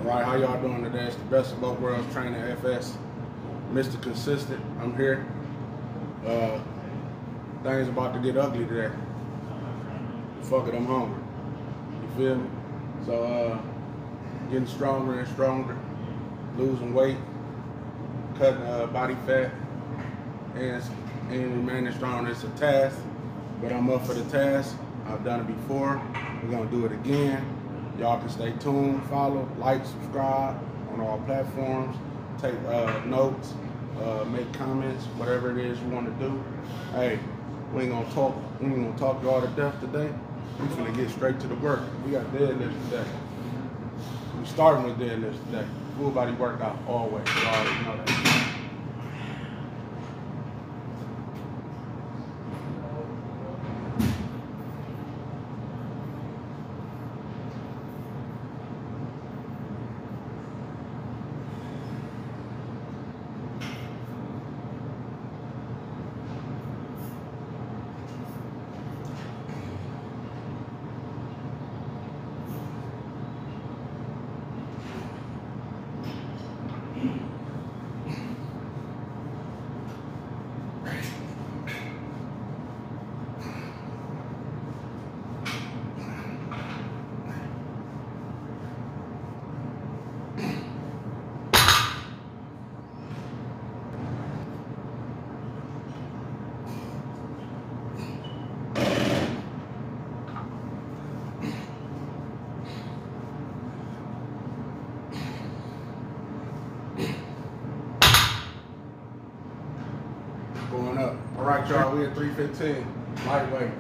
Alright, how y'all doing today? It's the best of both worlds, Trainer FS, Mr. Consistent. I'm here. Things about to get ugly today. Fuck it, I'm hungry. You feel me? So, getting stronger and stronger, losing weight, cutting body fat, and remaining strong. It's a task, but I'm up for the task. I've done it before. We're gonna do it again. Y'all can stay tuned, follow, like, subscribe on all platforms, take notes, make comments, whatever it is you want to do. Hey, we ain't gonna talk y'all to death today. We finna get straight to the work. We got deadlifts today. We starting with deadlifts today. Full body workout always. You already know that. Going up. All right, y'all, we at 315, lightweight.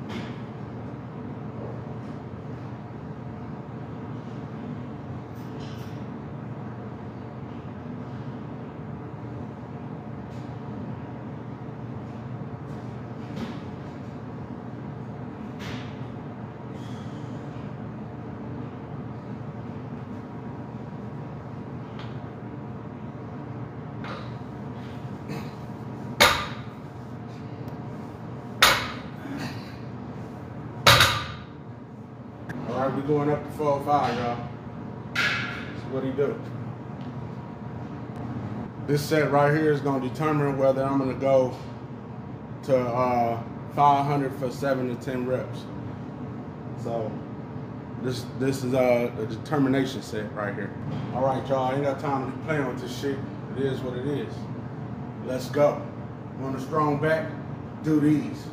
All right, we're going up to 405, y'all. That's what he do. This set right here is gonna determine whether I'm gonna go to 500 for 7 to 10 reps. So this is a determination set right here. All right, y'all, I ain't got time to be playing with this shit. It is what it is. Let's go. Want a strong back? Do these.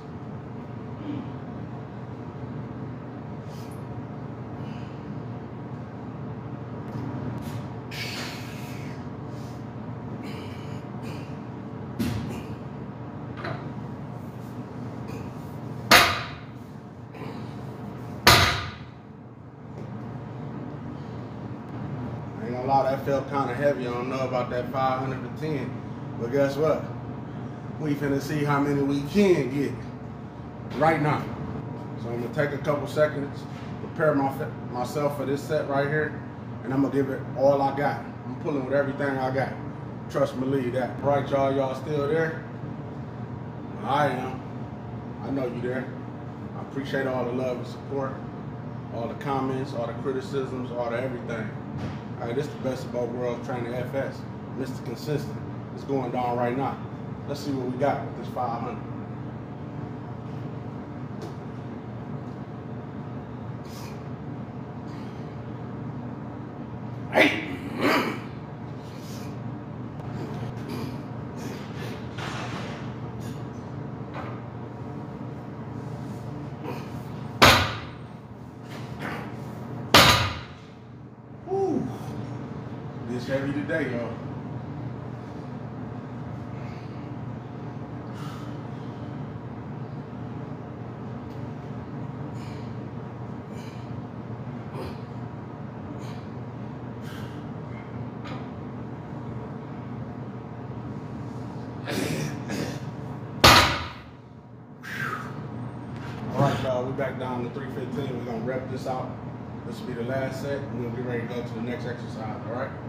That felt kind of heavy. I don't know about that 500 to 10, but guess what? We finna see how many we can get right now. So I'm gonna take a couple seconds, prepare myself for this set right here, and I'm gonna give it all I got. I'm pulling with everything I got. Trust me, believe that. All right, y'all still there? I am. I know you there. I appreciate all the love and support, all the comments, all the criticisms, all the everything. All right, this is the best of both worlds, Trainer FS, Mr. Consistent. It's going down right now. Let's see what we got with this 500. Hey! It's heavy today, y'all. All right, y'all, we're back down to 315. We're gonna rep this out. This will be the last set, and we'll be ready to go to the next exercise, all right?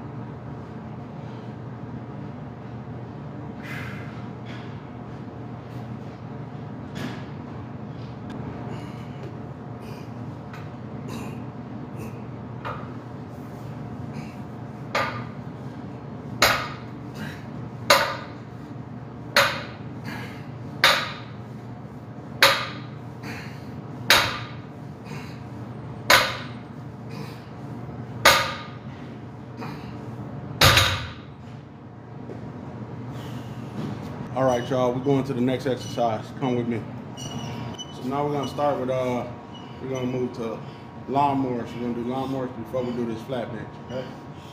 All right, y'all, we're going to the next exercise. Come with me. So now we're gonna start with, we're gonna move to lawnmowers. We're gonna do lawnmowers before we do this flat bench, okay?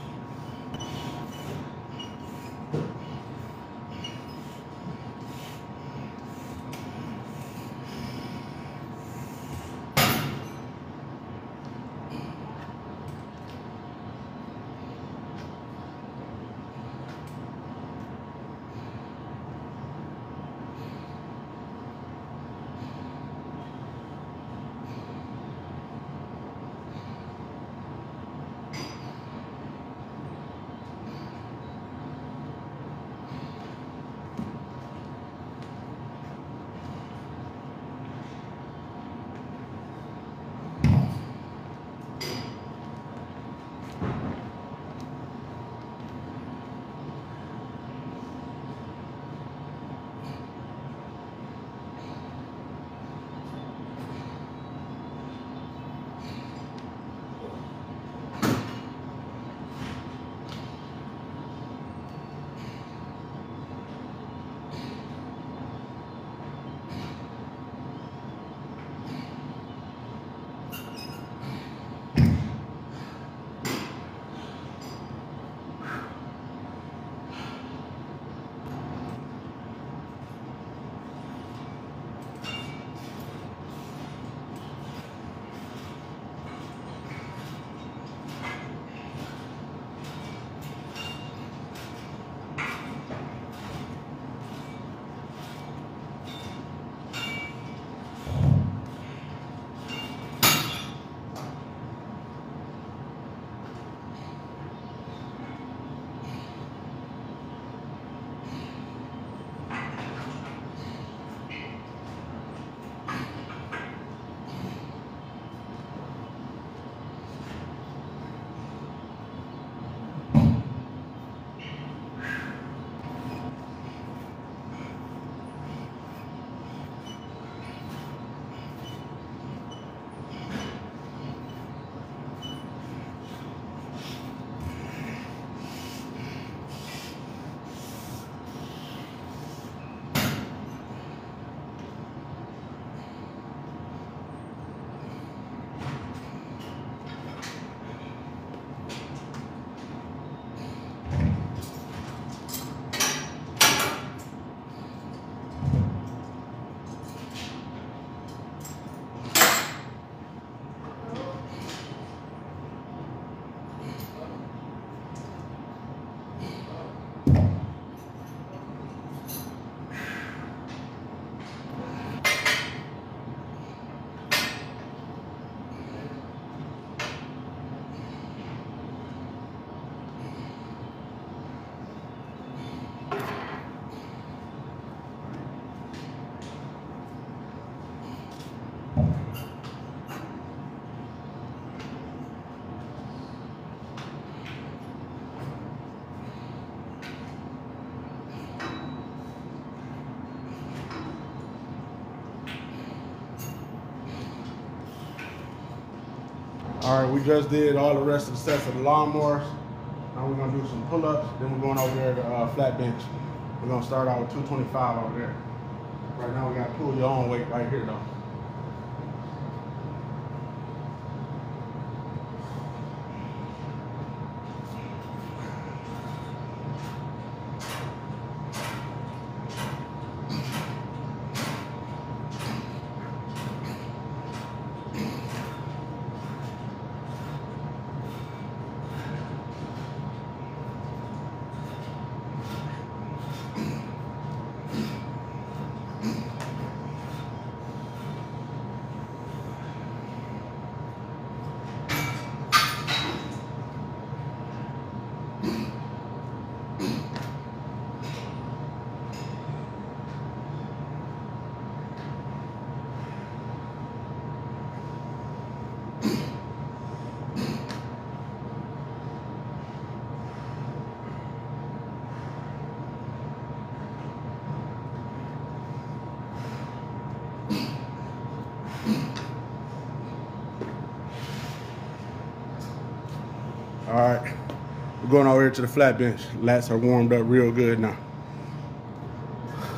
All right, we just did all the rest of the sets of the lawnmowers. Now we're gonna do some pull-ups, then we're going over there to flat bench. We're gonna start out with 225 over there. Right now we gotta pull your own weight right here though. All right, we're going over here to the flat bench. Lats are warmed up real good now.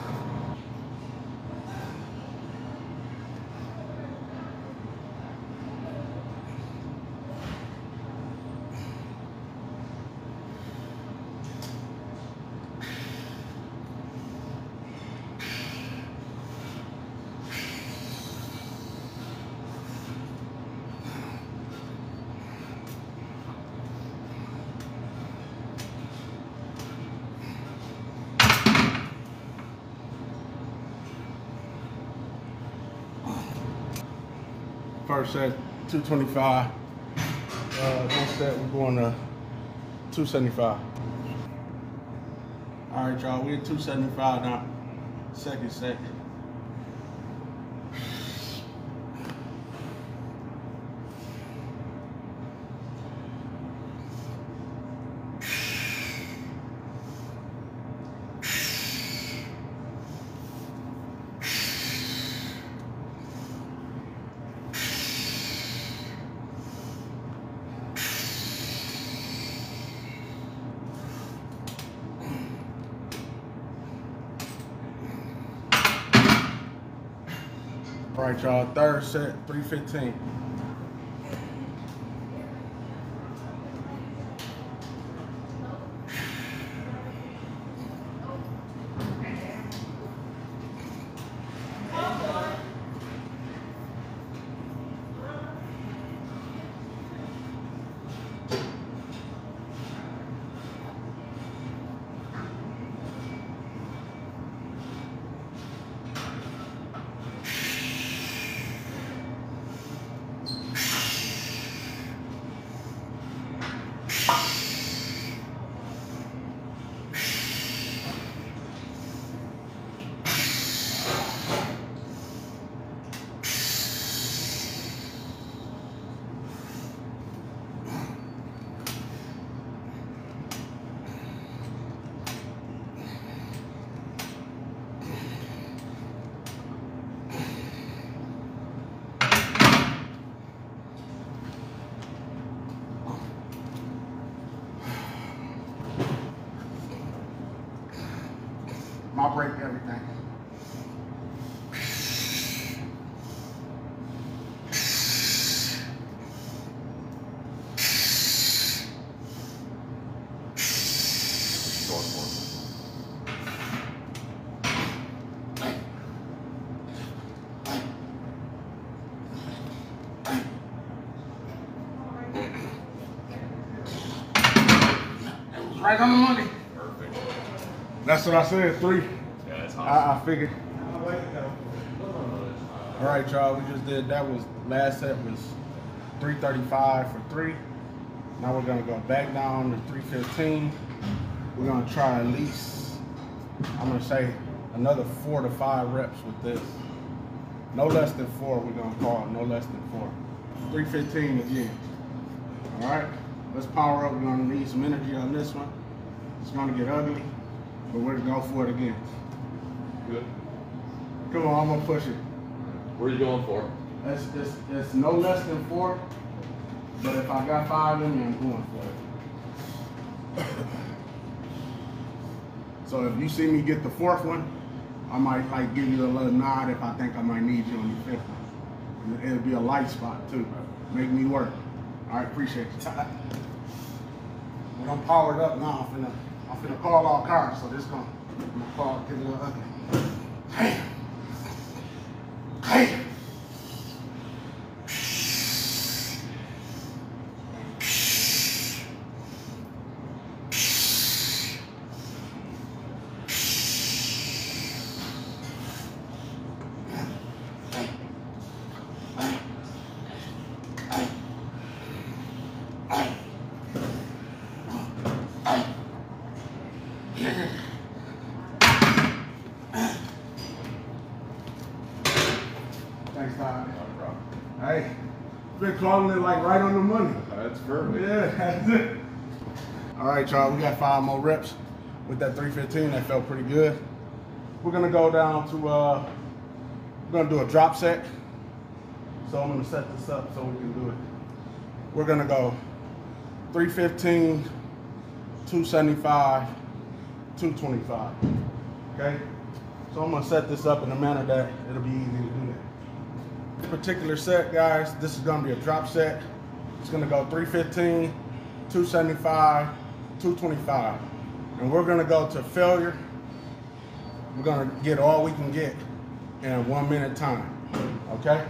First set, 225. Next set, we're going to 275. All right, y'all, we're at 275 now. Second set. All right, y'all, third set, 315. I'll break everything. Right on the money. Perfect. That's what I said, 3. Yeah, that's awesome. I figured. All right, y'all, we just did, that was, last set was 335 for 3. Now we're gonna go back down to 315. We're gonna try at least, I'm gonna say, another 4 to 5 reps with this. No less than 4, we're gonna call it, no less than 4. 315 again. All right, let's power up. We're gonna need some energy on this one. It's gonna get ugly, but we're gonna go for it again. Good. Come on, I'm gonna push it. Where are you going for? It's no less than 4, but if I got 5 in me, I'm going for it. So if you see me get the 4th one, I might like give you a little nod if I think I might need you on the 5th one. It'll be a light spot too. Make me work. All right, appreciate you. When I'm powered up now, I'm finna call all cars, so this gonna call get a little ugly. Hey. Hey. Thanks, Todd. No problem. Hey, been calling it like right on the money. That's perfect. Yeah, that's it. All right, y'all, we got 5 more reps with that 315. That felt pretty good. We're gonna go down to, we're gonna do a drop set. So I'm gonna set this up so we can do it. We're gonna go 315, 275, 225, okay? So I'm gonna set this up in a manner that it'll be easy to do that. This particular set, guys, this is gonna be a drop set. It's gonna go 315, 275, 225. And we're gonna go to failure. We're gonna get all we can get in 1 minute time, okay?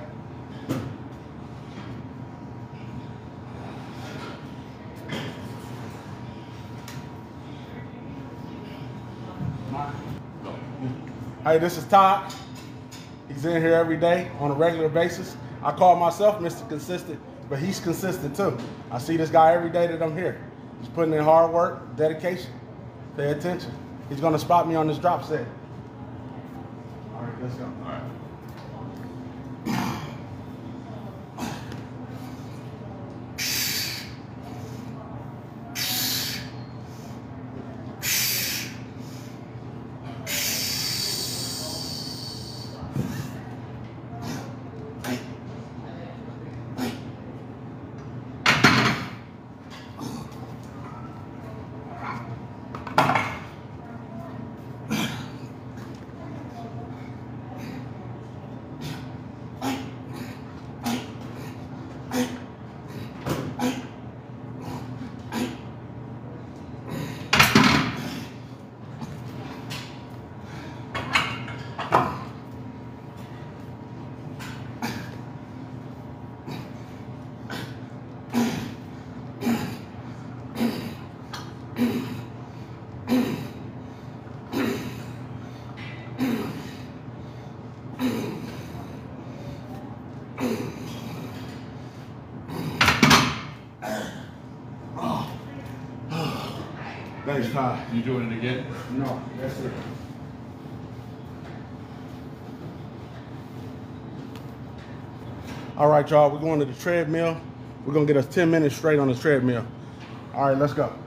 Hey, this is Todd. He's in here every day on a regular basis. I call myself Mr. Consistent, but he's consistent too. I see this guy every day that I'm here. He's putting in hard work, dedication. Pay attention. He's gonna spot me on this drop set. All right, let's go. All right. Thanks, Ty. You doing it again? No, that's it. All right, y'all, we're going to the treadmill. We're gonna get us 10 minutes straight on the treadmill. All right, let's go.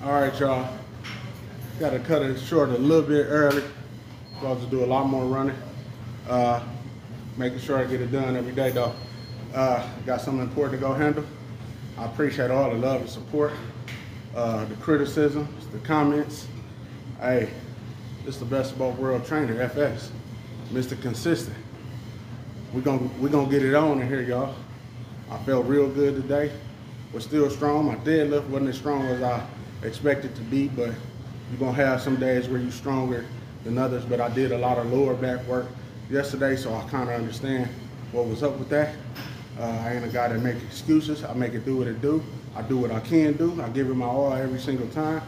All right, y'all. Got to cut it short a little bit early. Supposed to do a lot more running. Making sure I get it done every day, though. Got something important to go handle. I appreciate all the love and support, the criticism, the comments. Hey, this is the best of both world trainer, FS, Mr. Consistent. We're gonna get it on in here, y'all. I felt real good today. We're still strong. My deadlift wasn't as strong as I expected to be, but you're gonna have some days where you're stronger than others. But I did a lot of lower back work yesterday, so I kind of understand what was up with that. I ain't a guy that make excuses. I make it do what it do. I do what I can do. I give it my all every single time.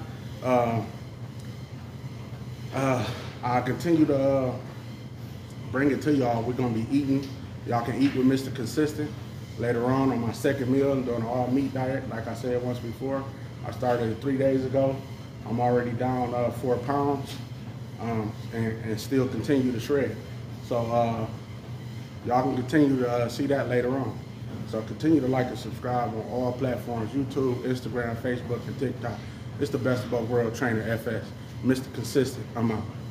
I continue to bring it to y'all. We're gonna be eating. Y'all can eat with Mr. Consistent later on my second meal and doing an all meat diet. Like I said once before, I started it 3 days ago. I'm already down 4 pounds and still continue to shred. So y'all can continue to see that later on. So continue to like and subscribe on all platforms, YouTube, Instagram, Facebook, and TikTok. It's the best of both world trainer, FS. Mr. Consistent, I'm out.